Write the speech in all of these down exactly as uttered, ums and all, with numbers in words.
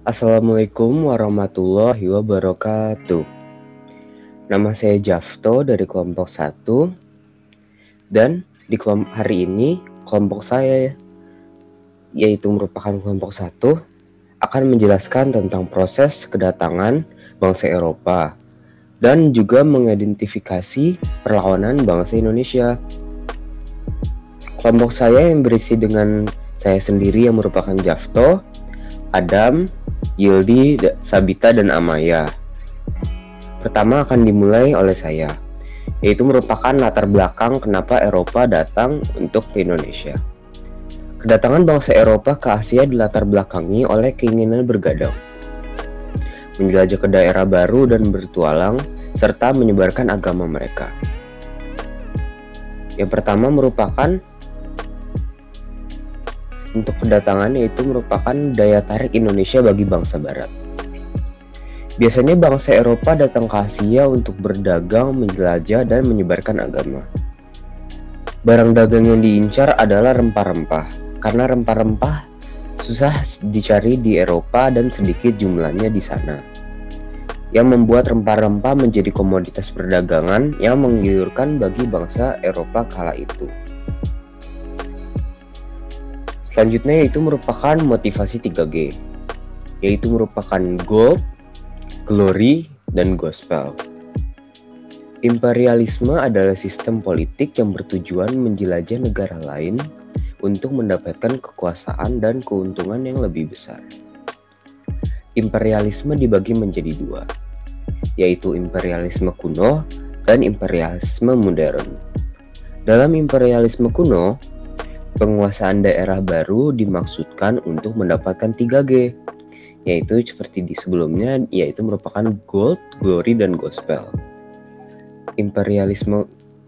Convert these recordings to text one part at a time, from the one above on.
Assalamualaikum warahmatullahi wabarakatuh. Nama saya Jafto dari kelompok satu. Dan di kelompok hari ini kelompok saya, yaitu merupakan kelompok satu, akan menjelaskan tentang proses kedatangan bangsa Eropa dan juga mengidentifikasi perlawanan bangsa Indonesia. Kelompok saya yang berisi dengan saya sendiri yang merupakan Jafto, Adam, Yildi, Sabita, dan Amaya. Pertama akan dimulai oleh saya, yaitu merupakan latar belakang kenapa Eropa datang untuk ke Indonesia. Kedatangan bangsa Eropa ke Asia dilatar belakangi oleh keinginan bergadang, menjelajah ke daerah baru dan bertualang, serta menyebarkan agama mereka. Yang pertama merupakan untuk kedatangan yaitu merupakan daya tarik Indonesia bagi bangsa Barat. Biasanya bangsa Eropa datang ke Asia untuk berdagang, menjelajah, dan menyebarkan agama. Barang dagang yang diincar adalah rempah-rempah, karena rempah-rempah susah dicari di Eropa dan sedikit jumlahnya di sana, yang membuat rempah-rempah menjadi komoditas perdagangan yang menggiurkan bagi bangsa Eropa kala itu. Selanjutnya yaitu merupakan motivasi tiga G, yaitu merupakan gold, glory, dan gospel. Imperialisme adalah sistem politik yang bertujuan menjelajah negara lain untuk mendapatkan kekuasaan dan keuntungan yang lebih besar. Imperialisme dibagi menjadi dua, yaitu imperialisme kuno dan imperialisme modern. Dalam imperialisme kuno, penguasaan daerah baru dimaksudkan untuk mendapatkan tiga G, yaitu seperti di sebelumnya, yaitu merupakan gold, glory, dan gospel. Imperialisme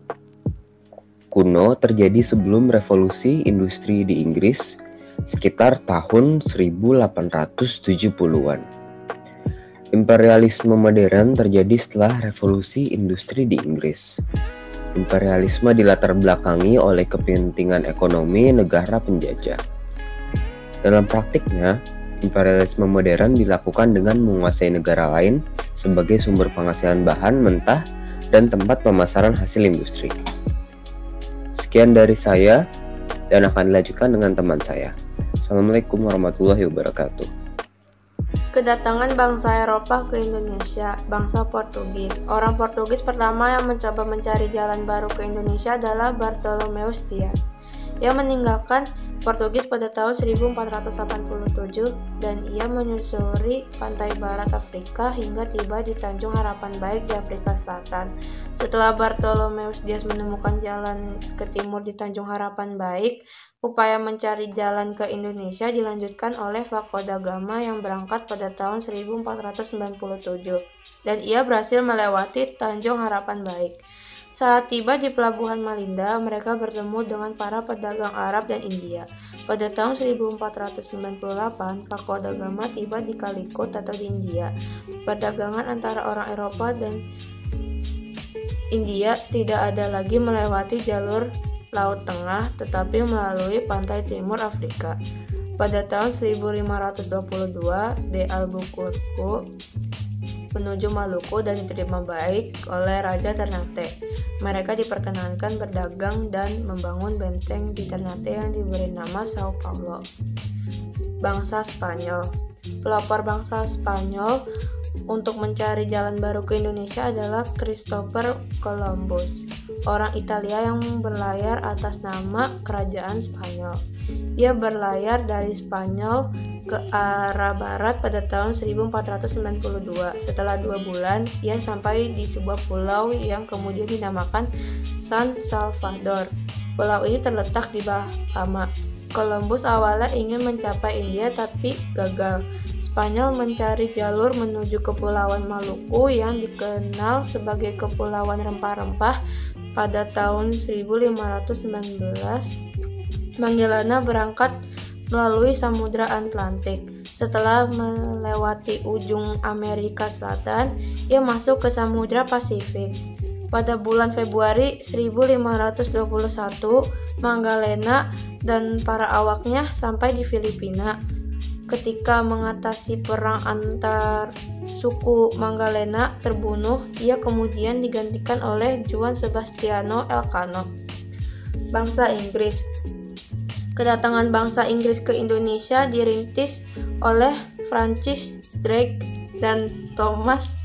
kuno terjadi sebelum revolusi industri di Inggris sekitar tahun seribu delapan ratus tujuh puluhan. Imperialisme modern terjadi setelah revolusi industri di Inggris. Imperialisme dilatar belakangi oleh kepentingan ekonomi negara penjajah. Dalam praktiknya, imperialisme modern dilakukan dengan menguasai negara lain sebagai sumber penghasilan bahan mentah dan tempat pemasaran hasil industri. Sekian dari saya dan akan dilanjutkan dengan teman saya. Assalamualaikum warahmatullahi wabarakatuh. Kedatangan bangsa Eropa ke Indonesia, bangsa Portugis. Orang Portugis pertama yang mencoba mencari jalan baru ke Indonesia adalah Bartolomeus Dias, yang meninggalkan Portugis pada tahun seribu empat ratus delapan puluh tujuh dan ia menyusuri pantai barat Afrika hingga tiba di Tanjung Harapan Baik di Afrika Selatan. Setelah Bartolomeus Dias menemukan jalan ke timur di Tanjung Harapan Baik, upaya mencari jalan ke Indonesia dilanjutkan oleh Vasco da Gama yang berangkat pada tahun seribu empat ratus sembilan puluh tujuh dan ia berhasil melewati Tanjung Harapan Baik. Saat tiba di pelabuhan Malinda, mereka bertemu dengan para pedagang Arab dan India. Pada tahun seribu empat ratus sembilan puluh delapan, Vasco da Gama tiba di Calicut atau di India. Perdagangan antara orang Eropa dan India tidak ada lagi melewati jalur Laut Tengah, tetapi melalui pantai timur Afrika. Pada tahun seribu lima ratus dua puluh dua, de Albuquerque menuju Maluku dan diterima baik oleh Raja Ternate. Mereka diperkenankan berdagang dan membangun benteng di Ternate yang diberi nama Sao Paulo. Bangsa Spanyol. Pelopor bangsa Spanyol untuk mencari jalan baru ke Indonesia adalah Christopher Columbus, orang Italia yang berlayar atas nama Kerajaan Spanyol. Ia berlayar dari Spanyol ke arah barat pada tahun seribu empat ratus sembilan puluh dua. Setelah dua bulan, ia sampai di sebuah pulau yang kemudian dinamakan San Salvador. Pulau ini terletak di Bahama. Columbus awalnya ingin mencapai India tapi gagal. Spanyol mencari jalur menuju Kepulauan Maluku yang dikenal sebagai Kepulauan Rempah-Rempah pada tahun seribu lima ratus sembilan belas. Magellan berangkat melalui Samudra Atlantik. Setelah melewati ujung Amerika Selatan, ia masuk ke Samudra Pasifik. Pada bulan Februari seribu lima ratus dua puluh satu, Magellan dan para awaknya sampai di Filipina. ketika mengatasi perang antar suku Magalena terbunuh, ia kemudian digantikan oleh Juan Sebastiano Elcano. Bangsa Inggris. Kedatangan bangsa Inggris ke Indonesia dirintis oleh Francis Drake dan Thomas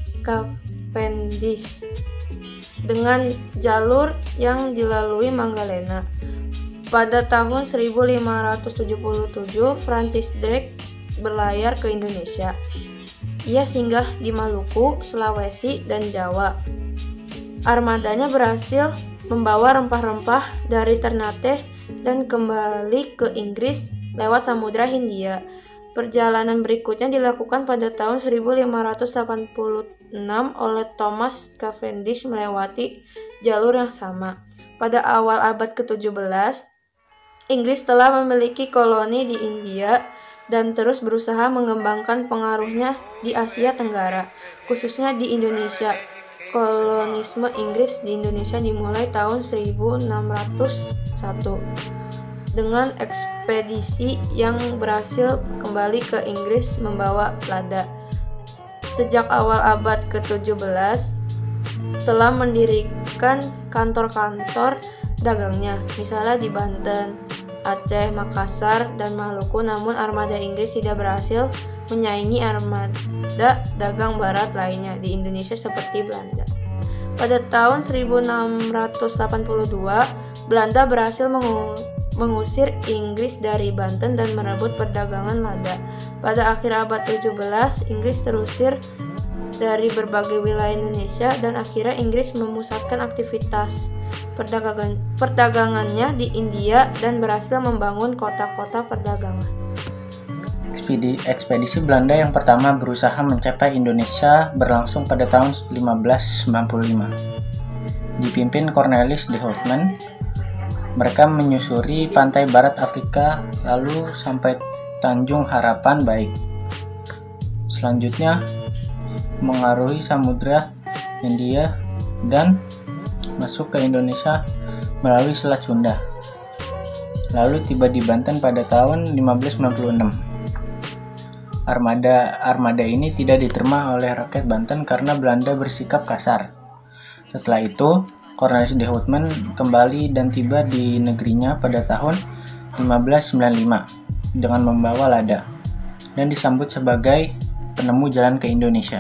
Cavendish dengan jalur yang dilalui Magalena. Pada tahun seribu lima ratus tujuh puluh tujuh, Francis Drake berlayar ke Indonesia. Ia singgah di Maluku, Sulawesi, dan Jawa. Armadanya berhasil membawa rempah-rempah dari Ternate dan kembali ke Inggris lewat Samudra Hindia. Perjalanan berikutnya dilakukan pada tahun seribu lima ratus delapan puluh enam oleh Thomas Cavendish melewati jalur yang sama. Pada awal abad ketujuh belas, Inggris telah memiliki koloni di India dan terus berusaha mengembangkan pengaruhnya di Asia Tenggara, khususnya di Indonesia. Kolonisme Inggris di Indonesia dimulai tahun seribu enam ratus satu dengan ekspedisi yang berhasil kembali ke Inggris membawa lada. Sejak awal abad ketujuh belas telah mendirikan kantor-kantor dagangnya, misalnya di Banten, Aceh, Makassar, dan Maluku, namun armada Inggris tidak berhasil menyaingi armada dagang barat lainnya di Indonesia seperti Belanda. Pada tahun seribu enam ratus delapan puluh dua, Belanda berhasil mengu- mengusir Inggris dari Banten dan merebut perdagangan lada. Pada akhir abad tujuh belas, Inggris terusir dari berbagai wilayah Indonesia dan akhirnya Inggris memusatkan aktivitas perdagangan perdagangannya di India dan berhasil membangun kota-kota perdagangan. Ekspedisi, ekspedisi Belanda yang pertama berusaha mencapai Indonesia berlangsung pada tahun lima belas sembilan puluh lima. Dipimpin Cornelis de Houtman, mereka menyusuri pantai barat Afrika lalu sampai Tanjung Harapan Baik. Selanjutnya mengarungi Samudra Hindia dan masuk ke Indonesia melalui Selat Sunda. Lalu tiba di Banten pada tahun lima belas sembilan puluh enam. Armada armada ini tidak diterima oleh rakyat Banten karena Belanda bersikap kasar. Setelah itu, Cornelis de Houtman kembali dan tiba di negerinya pada tahun lima belas sembilan puluh lima dengan membawa lada dan disambut sebagai penemu jalan ke Indonesia.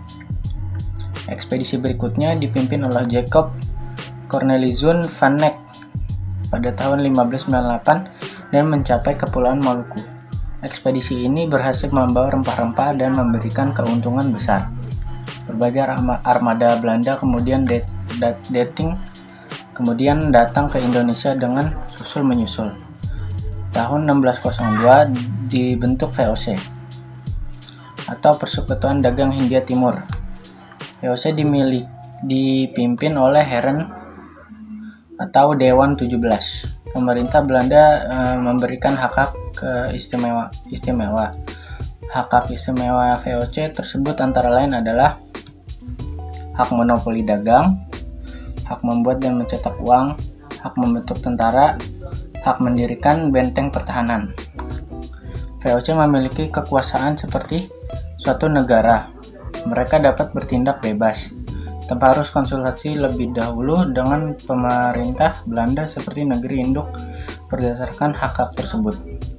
Ekspedisi berikutnya dipimpin oleh Jacob Cornelissen van Neck pada tahun lima belas sembilan puluh delapan dan mencapai Kepulauan Maluku. Ekspedisi ini berhasil membawa rempah-rempah dan memberikan keuntungan besar. Berbagai armada Belanda kemudian det- dat- dating kemudian datang ke Indonesia dengan susul menyusul. Tahun enam belas nol dua dibentuk V O C atau Persekutuan Dagang Hindia Timur. V O C dimiliki dipimpin oleh Heren atau Dewan tujuh belas. Pemerintah Belanda e, memberikan hak-hak istimewa istimewa. Hak-hak istimewa V O C tersebut antara lain adalah hak monopoli dagang, hak membuat dan mencetak uang, hak membentuk tentara, hak mendirikan benteng pertahanan. V O C memiliki kekuasaan seperti suatu negara. Mereka dapat bertindak bebas tanpa harus konsultasi lebih dahulu dengan pemerintah Belanda seperti negeri induk berdasarkan hak-hak tersebut.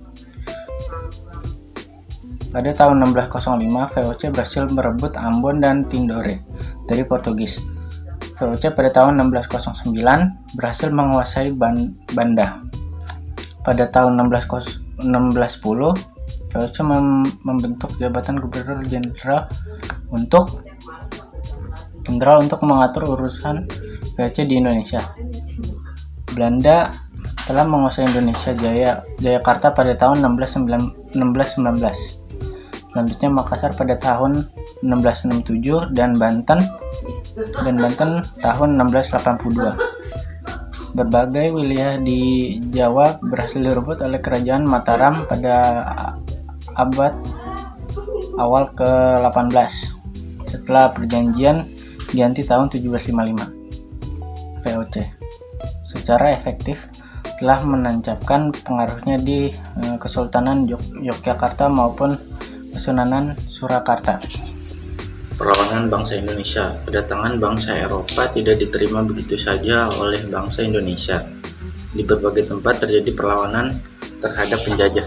Pada tahun enam belas nol lima, V O C berhasil merebut Ambon dan Tidore dari Portugis. V O C pada tahun enam belas nol sembilan berhasil menguasai Banda. Pada tahun enam belas sepuluh, V O C mem- membentuk jabatan Gubernur Jenderal untuk Jenderal untuk mengatur urusan V O C di Indonesia. Belanda telah menguasai Indonesia Jaya Jayakarta pada tahun enam belas sembilan belas. Selanjutnya Makassar pada tahun enam belas enam puluh tujuh dan Banten dan Banten tahun enam belas delapan puluh dua. Berbagai wilayah di Jawa berhasil direbut oleh Kerajaan Mataram pada abad awal ke delapan belas. Setelah perjanjian diganti tahun tujuh belas lima puluh lima. V O C secara efektif telah menancapkan pengaruhnya di eh, Kesultanan Yok- Yogyakarta maupun Kesunanan Surakarta. Perlawanan bangsa Indonesia. Kedatangan bangsa Eropa tidak diterima begitu saja oleh bangsa Indonesia. Di berbagai tempat terjadi perlawanan terhadap penjajah.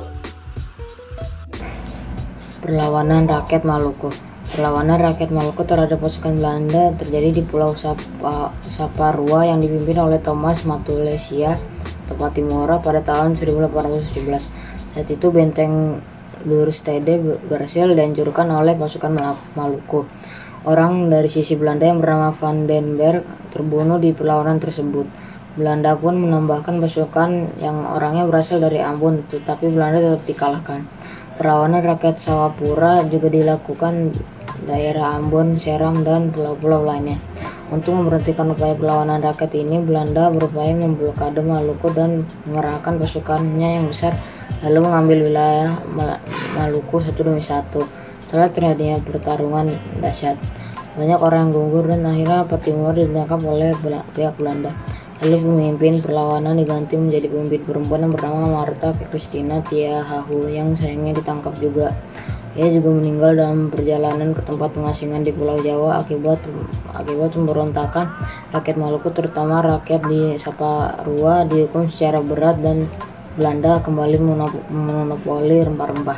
Perlawanan rakyat Maluku. Perlawanan rakyat Maluku terhadap pasukan Belanda terjadi di Pulau Sapa, Saparua yang dipimpin oleh Thomas Matulesia Tapatimura pada tahun seribu delapan ratus tujuh belas. Saat itu benteng Lurstede berhasil dihancurkan oleh pasukan Maluku. Orang dari sisi Belanda yang bernama Van den Berg terbunuh di perlawanan tersebut. Belanda pun menambahkan pasukan yang orangnya berasal dari Ambon, tetapi Belanda tetap dikalahkan. Perlawanan rakyat Sawapura juga dilakukan daerah Ambon, Seram, dan pulau-pulau lainnya. Untuk memberhentikan upaya perlawanan rakyat ini, Belanda berupaya memblokade Maluku dan mengerahkan pasukannya yang besar, lalu mengambil wilayah Maluku satu demi satu. Setelah terjadinya pertarungan dahsyat, banyak orang yang gugur dan akhirnya Patimura ditangkap oleh pihak Belanda. Lalu pemimpin perlawanan diganti menjadi pemimpin perempuan yang bernama Martha Christina Tiahahu yang sayangnya ditangkap juga. Ia juga meninggal dalam perjalanan ke tempat pengasingan di Pulau Jawa akibat akibat pemberontakan rakyat Maluku, terutama rakyat di Saparua dihukum secara berat dan Belanda kembali memonopoli rempah-rempah.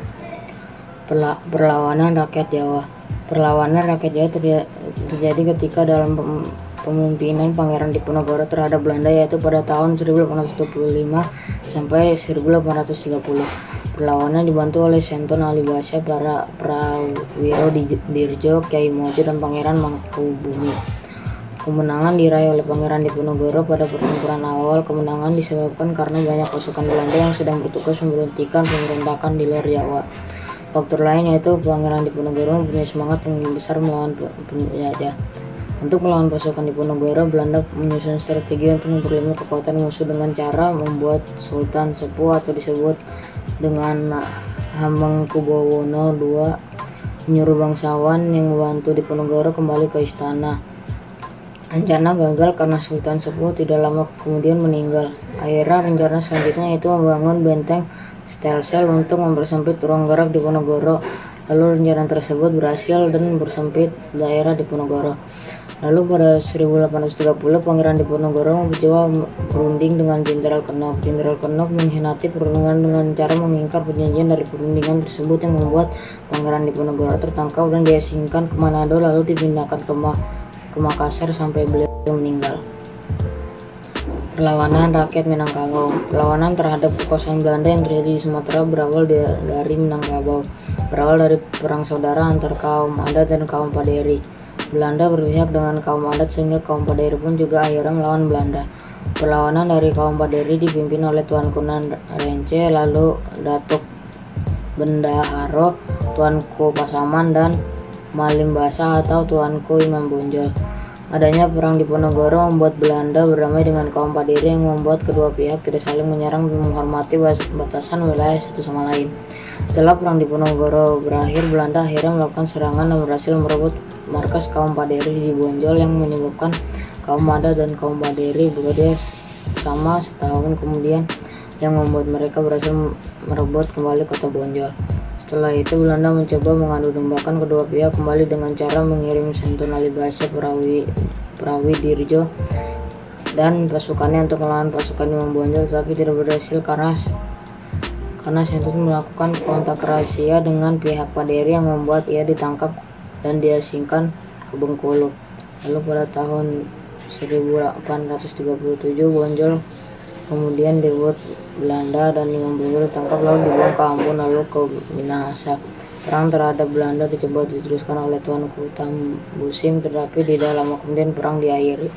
Perla, perlawanan rakyat Jawa. Perlawanan rakyat Jawa terjadi ketika dalam pemimpinan Pangeran Diponegoro terhadap Belanda, yaitu pada tahun seribu delapan ratus dua puluh lima sampai seribu delapan ratus tiga puluh. Perlawanan dibantu oleh Senton Alibasa, para Prawiro Dirjo, Kyai Mojo, dan Pangeran Mangkubumi. Kemenangan diraih oleh Pangeran Diponegoro pada pertempuran awal. Kemenangan disebabkan karena banyak pasukan Belanda yang sedang bertugas memberhentikan pemberontakan di luar Jawa. Faktor lain yaitu Pangeran Diponegoro mempunyai semangat yang besar melawan penjajah. Untuk melawan pasukan Diponegoro, Belanda menyusun strategi untuk memperlemah kekuatan musuh dengan cara membuat Sultan Sepuh atau disebut dengan Hamengkubuwono kedua menyuruh bangsawan yang membantu Diponegoro kembali ke istana. Rencana gagal karena Sultan Sepuh tidak lama kemudian meninggal. Akhirnya rencana selanjutnya yaitu membangun benteng Stelsel untuk mempersempit ruang gerak Diponegoro. Lalu rencana tersebut berhasil dan bersempit daerah Diponegoro. Lalu pada seribu delapan ratus tiga puluh, Pangeran Diponegoro mencoba berunding dengan Jenderal Kenop. Jenderal Kenop mengkhianati perundingan dengan cara mengingkar perjanjian dari perundingan tersebut yang membuat Pangeran Diponegoro tertangkap dan diasingkan ke Manado, lalu dipindahkan ke, Ma ke Makassar sampai beliau meninggal. Perlawanan rakyat Minangkabau. Perlawanan terhadap kekuasaan Belanda yang terjadi di Sumatera berawal dari Minangkabau. Berawal dari perang saudara antar kaum adat dan kaum Paderi. Belanda berpihak dengan kaum adat sehingga kaum Paderi pun juga akhirnya melawan Belanda. Perlawanan dari kaum Paderi dipimpin oleh Tuanku Rence, lalu Datuk Bendaharo, Tuanku Pasaman, dan Malimbasa atau Tuanku Imam Bonjol. Adanya perang Diponegoro membuat Belanda berdamai dengan kaum Paderi yang membuat kedua pihak tidak saling menyerang dan menghormati batasan wilayah satu sama lain. Setelah perang Diponegoro berakhir, Belanda akhirnya melakukan serangan dan berhasil merebut markas kaum Paderi di Bonjol yang menyebabkan kaum adat dan kaum Paderi bekerja sama setahun kemudian, yang membuat mereka berhasil merebut kembali kota Bonjol. Setelah itu Belanda mencoba mengadu dombakan kedua pihak kembali dengan cara mengirim Senton Alibasa Prawi, Prawi Dirjo dan pasukannya untuk melawan pasukan Imam Bonjol, tapi tidak berhasil karena karena Senton melakukan kontak rahasia dengan pihak Paderi yang membuat ia ditangkap dan diasingkan ke Bengkulu. Lalu pada tahun seribu delapan ratus tiga puluh tujuh Bonjol kemudian direbut Belanda dan Imam Bonjol ditangkap lalu dibuang ke Ambon lalu ke Minahasa. Perang terhadap Belanda dicoba diteruskan oleh Tuanku Tambusim, tetapi tidak lama kemudian perang diakhiri.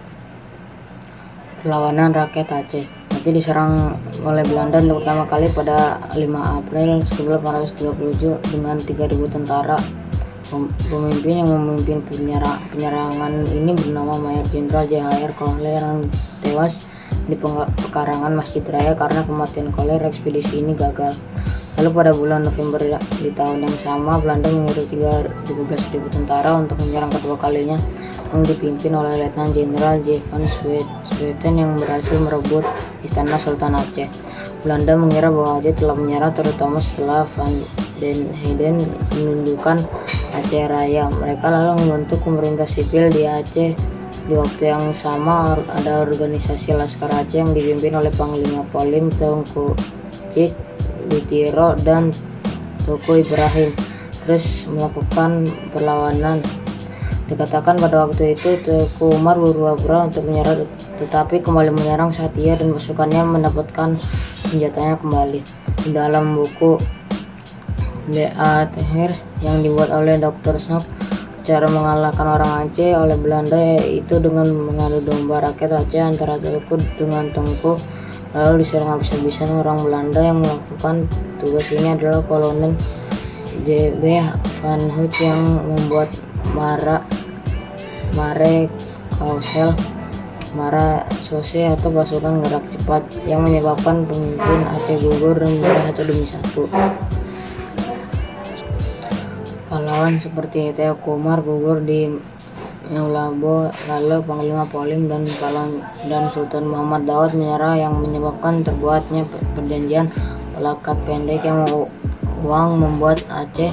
Perlawanan rakyat Aceh. Aceh diserang oleh Belanda untuk pertama kali pada lima April seribu delapan ratus tiga puluh tujuh dengan tiga ribu tentara. Pemimpin yang memimpin penyerangan ini bernama Mayor Jenderal J H R Koller yang tewas di pekarangan Masjid Raya karena kematian Koller. Ekspedisi ini gagal. Lalu pada bulan November di tahun yang sama, Belanda mengirim tiga belas ribu tentara untuk menyerang kedua kalinya, yang dipimpin oleh Letnan Jenderal J Van Swieten yang berhasil merebut istana Sultan Aceh. Belanda mengira bahwa Aceh telah menyerah, terutama setelah Van den Heijden menundukkan Aceh Raya. Mereka lalu membentuk pemerintah sipil di Aceh. Di waktu yang sama ada organisasi Laskar Aceh yang dipimpin oleh Panglima Polim Tengku Cik Ditiro dan Tuku Ibrahim terus melakukan perlawanan. Dikatakan pada waktu itu Teuku Umar berpura-pura untuk menyerah, tetapi kembali menyerang saat ia dan pasukannya mendapatkan senjatanya kembali. Di dalam buku The Aceh yang dibuat oleh dokter Snook, cara mengalahkan orang Aceh oleh Belanda yaitu dengan mengadu domba rakyat Aceh antara Teuku dengan Tengku, lalu diserang habis-habisan orang Belanda. Yang melakukan tugas ini adalah Kolonel J B Van Hout yang membuat Mara Mare Kausel Mara Sose atau pasukan gerak cepat yang menyebabkan pemimpin Aceh gugur dan menyerah satu demi satu. Pahlawan seperti Teuku Umar gugur di Meulabo, lalu Panglima Polim dan Palang dan Sultan Muhammad Daud menyerah yang menyebabkan terbuatnya perjanjian pelakat pendek yang uang membuat Aceh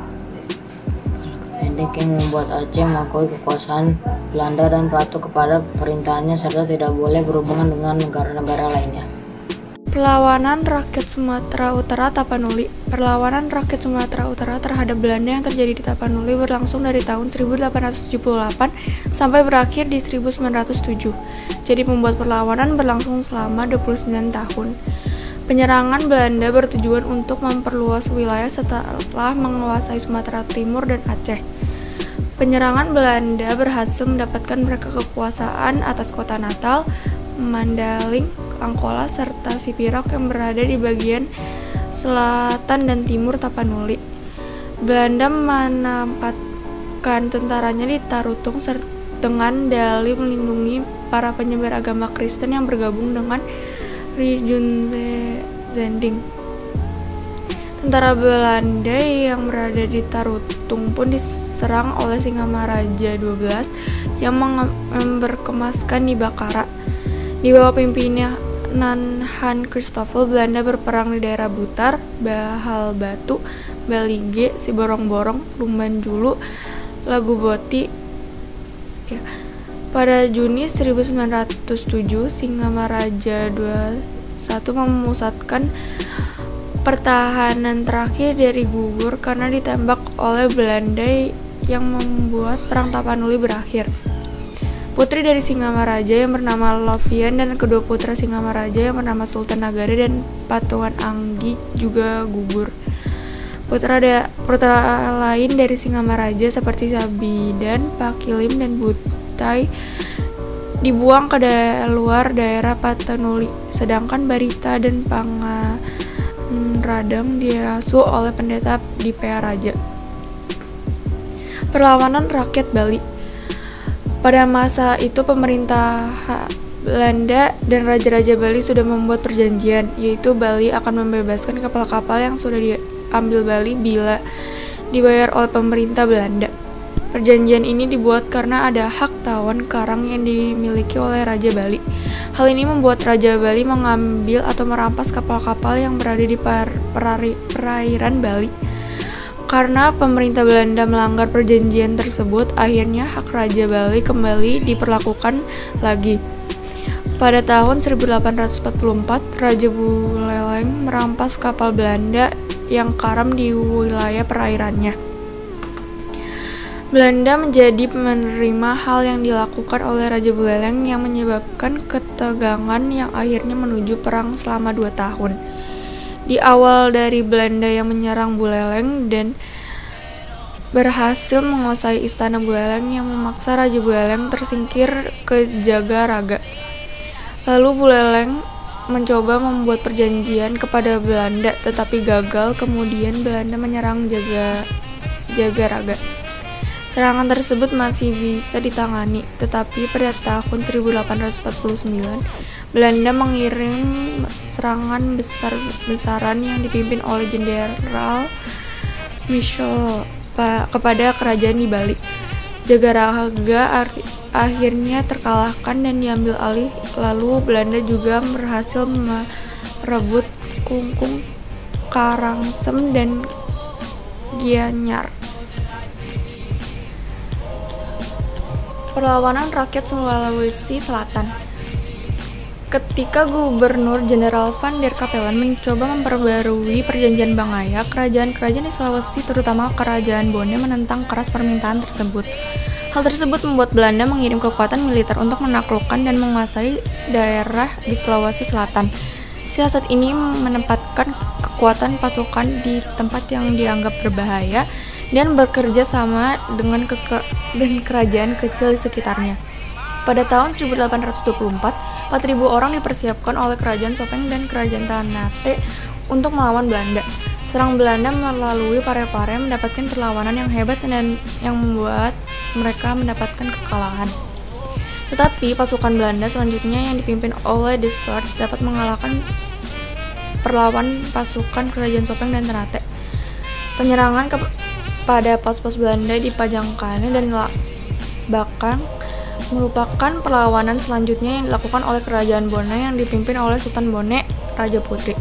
pendek yang membuat Aceh mengakui kekuasaan Belanda dan patuh kepada perintahannya serta tidak boleh berhubungan dengan negara-negara lainnya. Perlawanan rakyat Sumatera Utara Tapanuli. Perlawanan rakyat Sumatera Utara terhadap Belanda yang terjadi di Tapanuli berlangsung dari tahun seribu delapan ratus tujuh puluh delapan sampai berakhir di seribu sembilan ratus tujuh. Jadi membuat perlawanan berlangsung selama dua puluh sembilan tahun. Penyerangan Belanda bertujuan untuk memperluas wilayah setelah menguasai Sumatera Timur dan Aceh. Penyerangan Belanda berhasil mendapatkan mereka kekuasaan atas kota Natal, Mandaling, Angkola, serta Sipirak yang berada di bagian selatan dan timur Tapanuli. Belanda menempatkan tentaranya di Tarutung dengan dalih melindungi para penyebar agama Kristen yang bergabung dengan Rijunzending. Tentara Belanda yang berada di Tarutung pun diserang oleh Singamaraja dua belas yang berkemaskan di Bakara. Di bawah pimpinan Han Christoffel, Belanda berperang di daerah Butar, Bahal Batu, Balige, Siborong-Borong, Lumban Julu, Laguboti. Ya. Pada Juni seribu sembilan ratus tujuh, Singamaraja dua puluh satu memusatkan pertahanan terakhir dari gugur karena ditembak oleh Belanda yang membuat perang Tapanuli berakhir. Putri dari Singamaraja yang bernama Lovian dan kedua putra Singamaraja yang bernama Sultan Nagari dan Patuan Anggi juga gugur. Putra, da- putra lain dari Singamaraja seperti Sabidan, Pakilim, dan Butai dibuang ke da- luar daerah Patanuli, sedangkan Barita dan Panganradang diasuh oleh pendeta di Pearaja. Perlawanan rakyat Bali. Pada masa itu pemerintah Belanda dan Raja-Raja Bali sudah membuat perjanjian, yaitu Bali akan membebaskan kapal-kapal yang sudah diambil Bali bila dibayar oleh pemerintah Belanda. Perjanjian ini dibuat karena ada hak tawon karang yang dimiliki oleh Raja Bali. Hal ini membuat Raja Bali mengambil atau merampas kapal-kapal yang berada di per- perari- perairan Bali. Karena pemerintah Belanda melanggar perjanjian tersebut, akhirnya hak Raja Bali kembali diperlakukan lagi. Pada tahun seribu delapan ratus empat puluh empat, Raja Buleleng merampas kapal Belanda yang karam di wilayah perairannya. Belanda menjadi menerima hal yang dilakukan oleh Raja Buleleng yang menyebabkan ketegangan yang akhirnya menuju perang selama dua tahun. Di awal dari Belanda yang menyerang Buleleng dan berhasil menguasai istana Buleleng yang memaksa Raja Buleleng tersingkir ke Jagaraga. Lalu Buleleng mencoba membuat perjanjian kepada Belanda tetapi gagal, kemudian Belanda menyerang Jaga, Jagaraga. Serangan tersebut masih bisa ditangani, tetapi pada tahun seribu delapan ratus empat puluh sembilan Belanda mengirim serangan besar-besaran yang dipimpin oleh Jenderal Michel pa- kepada kerajaan di Bali. Jagaraga arti- akhirnya terkalahkan dan diambil alih. Lalu Belanda juga berhasil merebut Klungkung, Karangsem, dan Gianyar. Perlawanan rakyat Sulawesi Selatan. Ketika Gubernur Jenderal Van der Capellen mencoba memperbarui perjanjian Bangaya, kerajaan-kerajaan di Sulawesi, terutama Kerajaan Bone, menentang keras permintaan tersebut. Hal tersebut membuat Belanda mengirim kekuatan militer untuk menaklukkan dan menguasai daerah di Sulawesi Selatan. Siasat ini menempatkan kekuatan pasukan di tempat yang dianggap berbahaya dan bekerja sama dengan, keke- dengan kerajaan kecil di sekitarnya. Pada tahun seribu delapan ratus dua puluh empat, empat ribu orang dipersiapkan oleh Kerajaan Sopeng dan Kerajaan Ternate untuk melawan Belanda. Serang Belanda melalui Parepare mendapatkan perlawanan yang hebat dan yang membuat mereka mendapatkan kekalahan. Tetapi pasukan Belanda selanjutnya yang dipimpin oleh De Storch dapat mengalahkan perlawan pasukan Kerajaan Sopeng dan Ternate. Penyerangan kepada pos-pos Belanda di Pajangkane dan Bakang merupakan perlawanan selanjutnya yang dilakukan oleh Kerajaan Bone yang dipimpin oleh Sultan Bone, Raja Putri.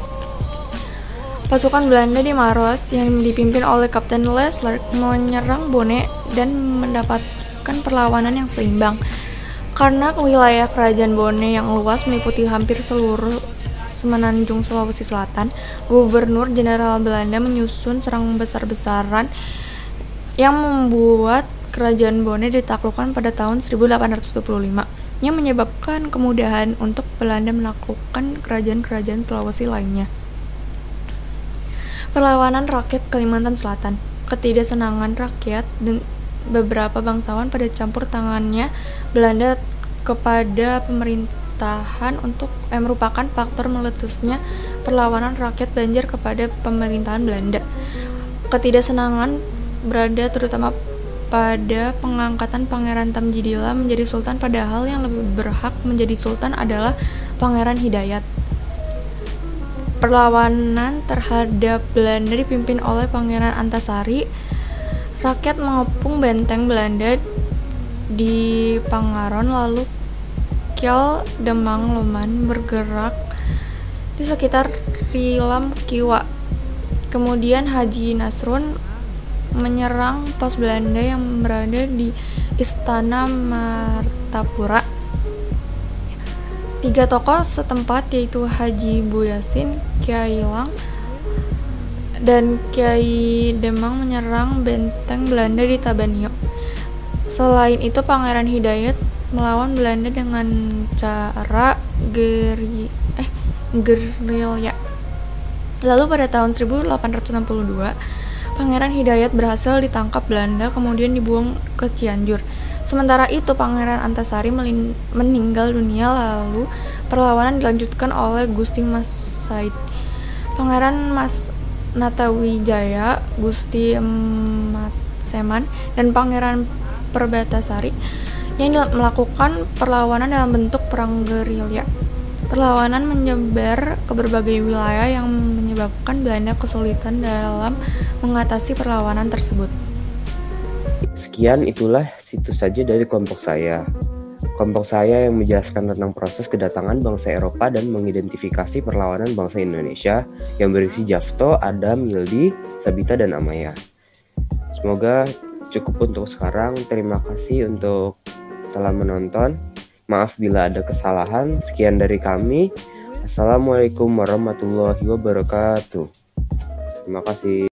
Pasukan Belanda di Maros yang dipimpin oleh Kapten Leclerc menyerang Bone dan mendapatkan perlawanan yang seimbang. Karena wilayah Kerajaan Bone yang luas meliputi hampir seluruh semenanjung Sulawesi Selatan, Gubernur Jenderal Belanda menyusun serang besar-besaran yang membuat Kerajaan Bone ditaklukkan pada tahun seribu delapan ratus dua puluh lima, yang menyebabkan kemudahan untuk Belanda menaklukkan kerajaan-kerajaan Sulawesi lainnya. Perlawanan rakyat Kalimantan Selatan. Ketidaksenangan rakyat dan beberapa bangsawan pada campur tangannya Belanda kepada pemerintahan untuk eh, merupakan faktor meletusnya perlawanan rakyat Banjar kepada pemerintahan Belanda. Ketidaksenangan berada terutama pada pengangkatan Pangeran Tamjidillan menjadi sultan, padahal yang lebih berhak menjadi sultan adalah Pangeran Hidayat. Perlawanan terhadap Belanda dipimpin oleh Pangeran Antasari. Rakyat mengepung benteng Belanda di Pangaron, lalu Kial Demang Loman bergerak di sekitar Rilam Kiwa. Kemudian Haji Nasrun menyerang pos Belanda yang berada di Istana Martapura. Tiga tokoh setempat yaitu Haji Buyasin, Kiai Lang, dan Kiai Demang menyerang benteng Belanda di Tabanio. Selain itu, Pangeran Hidayat melawan Belanda dengan cara geri eh gerilya. Lalu pada tahun seribu delapan ratus enam puluh dua, Pangeran Hidayat berhasil ditangkap Belanda kemudian dibuang ke Cianjur. Sementara itu Pangeran Antasari melin- meninggal dunia, lalu perlawanan dilanjutkan oleh Gusti Mas Said. Pangeran Mas Natawijaya, Gusti Matseman, dan Pangeran Perbatasari yang melakukan perlawanan dalam bentuk perang gerilya. Perlawanan menyebar ke berbagai wilayah yang menyebabkan Belanda kesulitan dalam mengatasi perlawanan tersebut. Sekian itulah situ saja dari kelompok saya. Kelompok saya yang menjelaskan tentang proses kedatangan bangsa Eropa dan mengidentifikasi perlawanan bangsa Indonesia yang berisi Jafto, Adam, Yildi, Sabita, dan Amaya. Semoga cukup untuk sekarang. Terima kasih untuk telah menonton. Maaf bila ada kesalahan. Sekian dari kami. Assalamualaikum warahmatullahi wabarakatuh. Terima kasih.